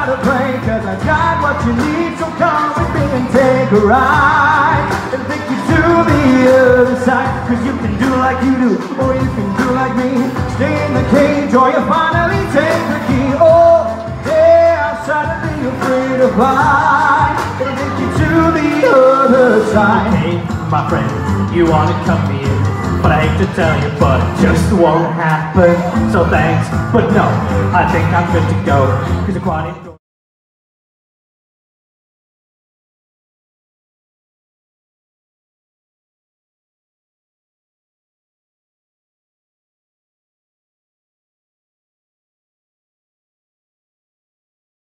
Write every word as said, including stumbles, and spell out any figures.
gotta pray, cause I got what you need. So come with me and take a ride and take you to the other side. Cause you can do like you do, or you can do like me. Stay in the cage, or you finally take the key. Oh, yeah, I'm suddenly afraid to fly. It'll take you to the other side. Hey, my friend, you wanna come in? But I hate to tell you, but it just won't happen. So thanks, but no, I think I'm good to go. Cause the quantity